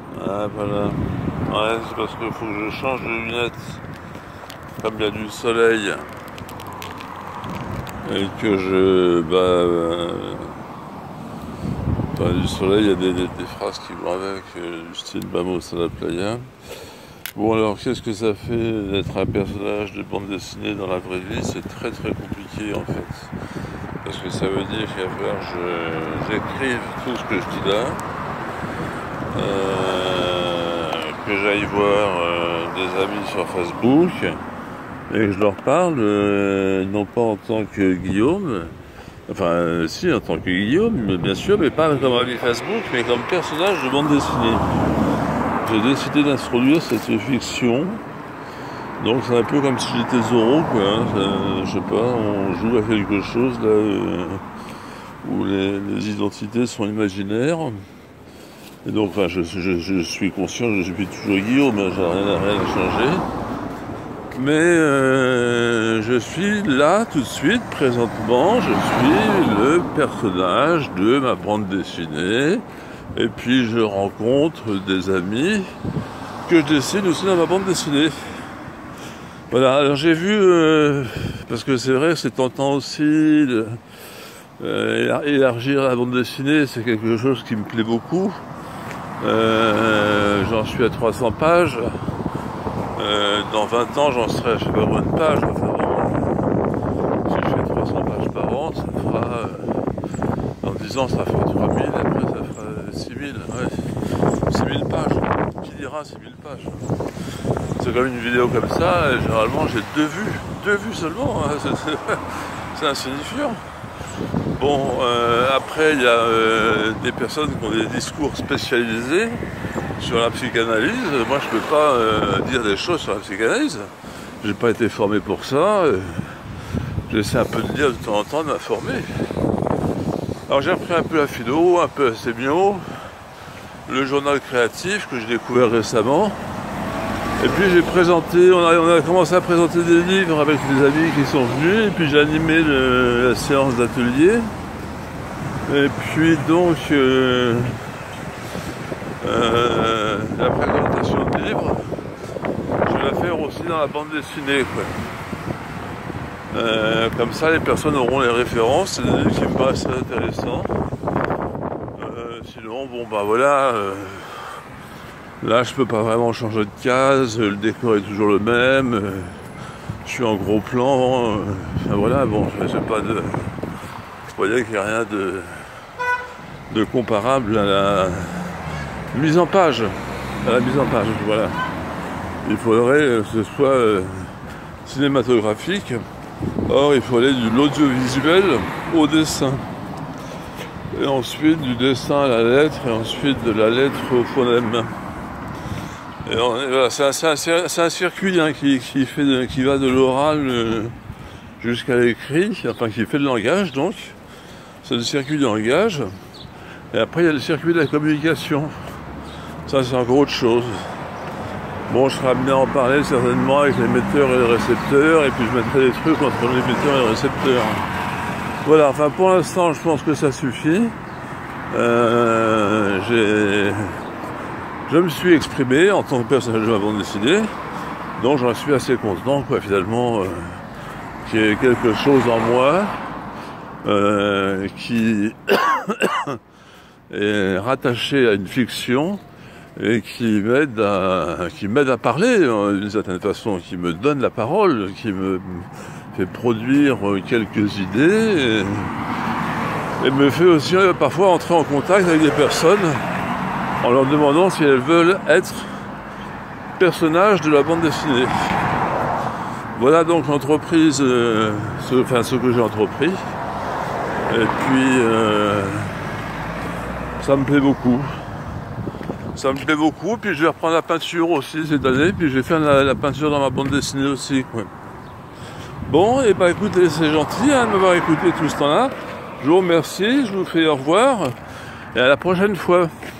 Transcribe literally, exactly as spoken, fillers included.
Ah voilà. Ouais, c'est parce qu'il faut que je change de lunettes. Comme il y a du soleil et que je... Bah... Euh, bah du soleil, il y a des, des, des phrases qui vont avec, euh, du style Vamos a la playa. Bon alors, qu'est-ce que ça fait d'être un personnage de bande dessinée dans la vraie vie? C'est très très compliqué en fait. Parce que ça veut dire qu'il va falloir que je, j'écrive tout ce que je dis là. Euh, que j'aille voir euh, des amis sur Facebook et que je leur parle, euh, non pas en tant que Guillaume, enfin euh, si en tant que Guillaume, bien sûr, mais pas comme ami Facebook, mais comme personnage de bande dessinée. J'ai décidé d'introduire cette fiction, donc c'est un peu comme si j'étais Zorro, quoi. Hein. Ça, je sais pas, on joue à quelque chose là euh, où les, les identités sont imaginaires. Et donc, enfin, je, je, je suis conscient, je suis toujours Guillaume, hein, j'ai rien, rien à changer. Mais euh, je suis là tout de suite, présentement, je suis le personnage de ma bande dessinée. Et puis je rencontre des amis que je dessine aussi dans ma bande dessinée. Voilà, alors j'ai vu, euh, parce que c'est vrai, c'est tentant aussi de euh, élargir la bande dessinée, c'est quelque chose qui me plaît beaucoup. Euh, j'en suis à trois cents pages. Euh, dans vingt ans, j'en serai à je sais pas combien de pages. Enfin, si je fais trois cents pages par an, ça fera. Euh, dans dix ans, ça fera trois mille, après, ça fera six mille. Ouais. six mille pages. Qui dira six mille pages? C'est comme une vidéo comme ça, et généralement, j'ai deux vues. Deux vues seulement. Hein, c'est, c'est insignifiant. Bon, euh, après, il y a euh, des personnes qui ont des discours spécialisés sur la psychanalyse. Moi, je ne peux pas euh, dire des choses sur la psychanalyse. J'ai pas été formé pour ça. Euh, J'essaie un peu de dire de temps en temps, de m'informer. Alors, j'ai appris un peu la philo, un peu la sémio, le journal créatif que j'ai découvert récemment. Et puis, j'ai présenté, on a, on a commencé à présenter des livres avec des amis qui sont venus. Et puis, j'ai animé le, la séance d'atelier. Et puis, donc... Euh, Euh, la présentation de livres, je vais la faire aussi dans la bande dessinée, quoi. Euh, comme ça, les personnes auront les références, c'est des livres qui me paraissent intéressants. Euh, sinon, bon, bah voilà, euh, là, je peux pas vraiment changer de case, le décor est toujours le même, euh, je suis en gros plan, euh, enfin voilà, bon, j'ai pas de... Vous voyez qu'il n'y a rien de, de comparable à la... mise en page, à la mise en page, voilà. Il faudrait que ce soit euh, cinématographique. Or, il faut aller de l'audiovisuel au dessin. Et ensuite, du dessin à la lettre, et ensuite de la lettre au phonème. Et on, voilà, c'est, un, c'est, un, c'est un circuit hein, qui, qui, fait de, qui va de l'oral euh, jusqu'à l'écrit, enfin qui fait le langage, donc. C'est le circuit du langage. Et après, il y a le circuit de la communication. Ça, c'est encore autre chose. Bon, je serai amené à en parler certainement avec l'émetteur et le récepteur, et puis je mettrai des trucs entre l'émetteur et le récepteur. Voilà, enfin, pour l'instant, je pense que ça suffit. Euh, j'ai... Je me suis exprimé en tant que personnage de ma bande dessinée, donc j'en suis assez content, quoi, finalement, euh, qu'il y ait quelque chose en moi euh, qui est rattaché à une fiction, et qui m'aide à, qui m'aide à parler d'une certaine façon, qui me donne la parole, qui me fait produire quelques idées, et, et me fait aussi euh, parfois entrer en contact avec des personnes en leur demandant si elles veulent être personnages de la bande dessinée. Voilà donc l'entreprise, euh, ce, enfin ce que j'ai entrepris, et puis euh, ça me plaît beaucoup. Ça me plaît beaucoup, puis je vais reprendre la peinture aussi cette année, puis je vais faire la, la peinture dans ma bande dessinée aussi, quoi. Bon, et bah écoutez, c'est gentil hein, de m'avoir écouté tout ce temps-là. Je vous remercie, je vous fais au revoir, et à la prochaine fois.